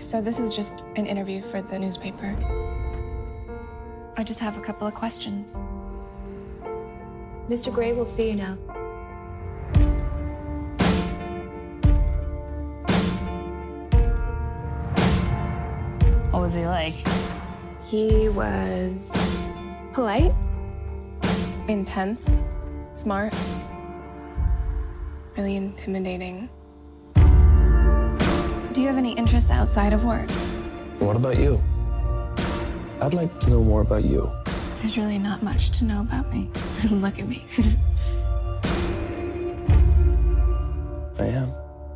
So this is just an interview for the newspaper. I just have a couple of questions. Mr. Gray will see you now. What was he like? He was polite, Intense, smart, really intimidating. Do you have any interests outside of work? What about you? I'd like to know more about you. There's really not much to know about me. Look at me. I am.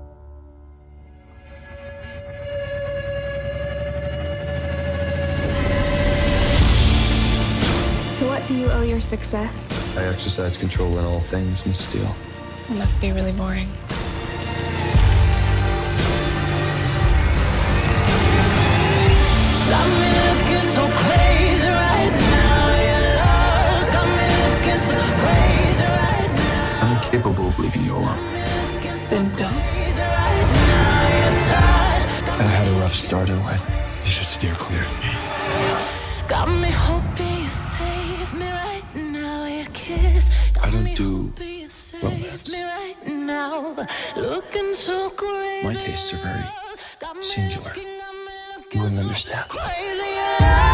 To what do you owe your success? I exercise control in all things, Miss Steele. It must be really boring. I'm incapable of leaving you alone. Then don't. I had a rough start in life. You should steer clear of me. Got me hoping you save me right now. Your kiss. I don't do romance. Right now. Looking so great. My tastes are very singular. You wouldn't understand. Crazy.